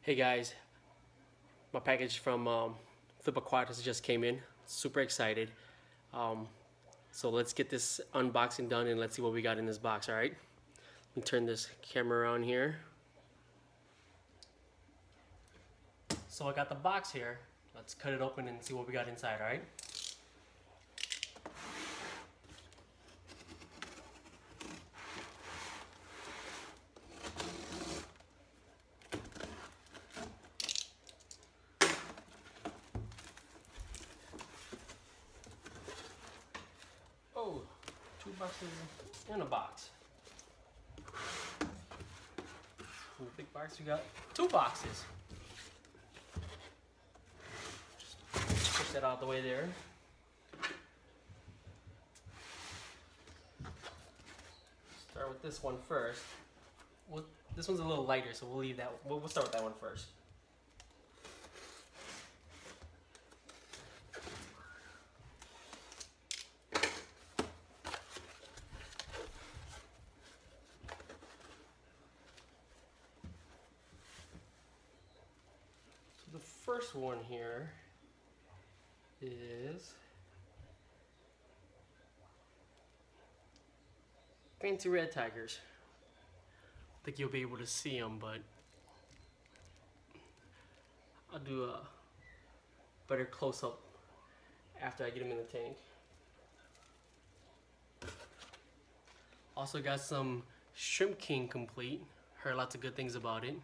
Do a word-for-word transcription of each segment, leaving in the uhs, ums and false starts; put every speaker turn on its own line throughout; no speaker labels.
Hey guys, my package from um, Flip Aquatics just came in. Super excited. Um, so let's get this unboxing done and let's see what we got in this box, alright? Let me turn this camera around here. So I got the box here. Let's cut it open and see what we got inside, alright? Oh, two boxes in a box. In the big box, we got two boxes. Just push that out of the way there. Start with this one first. We'll, this one's a little lighter, so we'll leave that. We'll, we'll start with that one first. The first one here is Fancy Red Tigers. I think you'll be able to see them, but I'll do a better close-up after I get them in the tank. Also got some Shrimp King Complete. Heard lots of good things about it.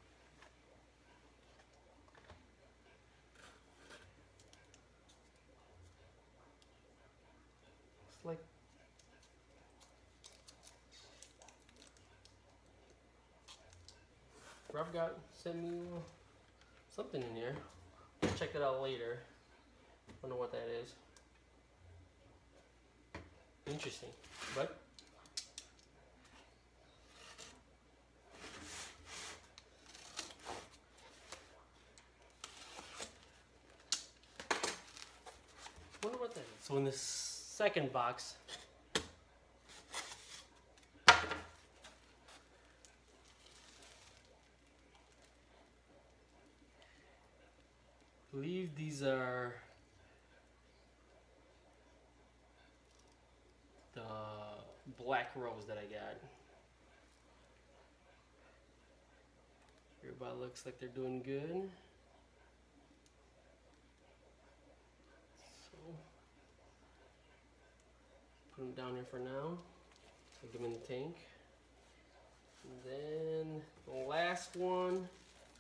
Like Rob got sent me something in here. I'll check it out later. I don't know what that is. Interesting, but wonder what that is. So in this second box, I believe these are the black rose that I got. Everybody looks like they're doing good. So put them down here for now. Take them in the tank. And then the last one,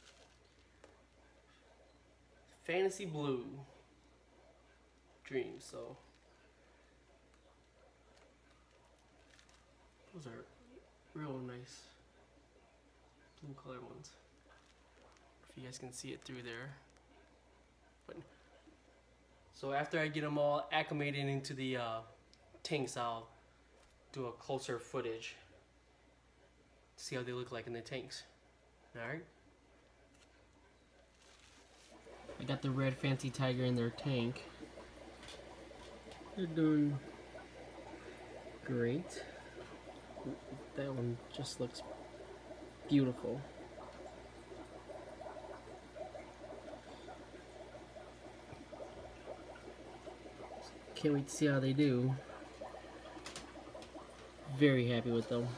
Fantasy Blue Dreams. So those are real nice blue color ones. If you guys can see it through there. But so after I get them all acclimated into the uh, tanks, I'll do a closer footage to see how they look like in the tanks. Alright. I got the red Fancy Tiger in their tank. They're doing great. That one just looks beautiful. Can't wait to see how they do. Very happy with them.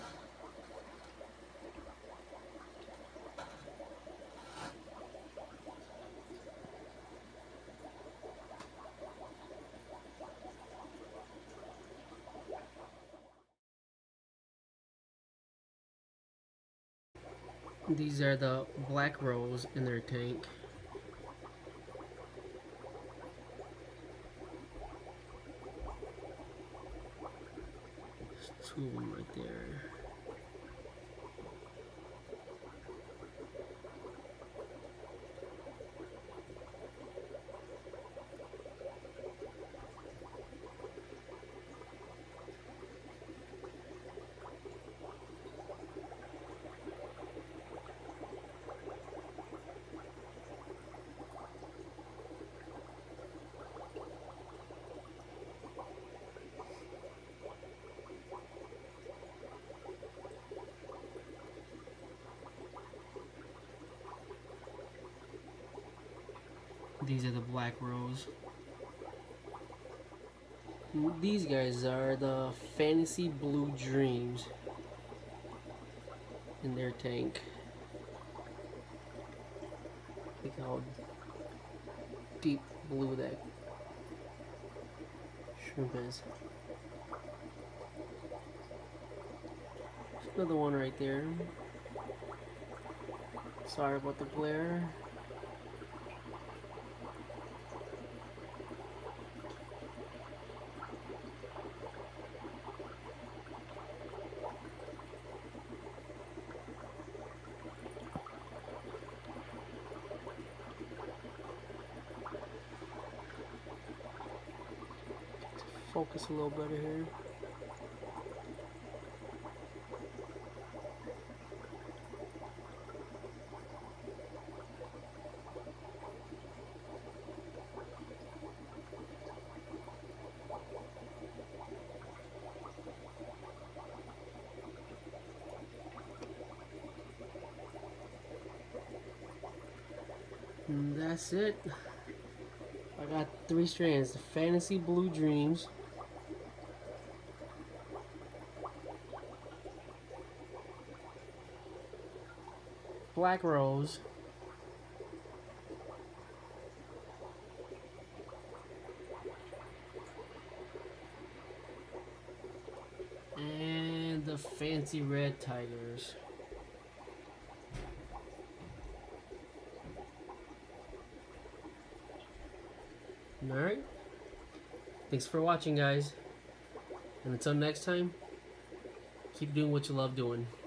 These are the black rose in their tank. There's two of them right there. These are the black rose. These guys are the Fantasy Blue Dreams in their tank. Look how deep blue that shrimp is. There's another one right there. Sorry about the glare. Focus a little better here. And that's it. I got three strands. The Fantasy Blue Dreams, Black Rose, and the Fancy Red Tigers. Alright. Thanks for watching, guys. And until next time, keep doing what you love doing.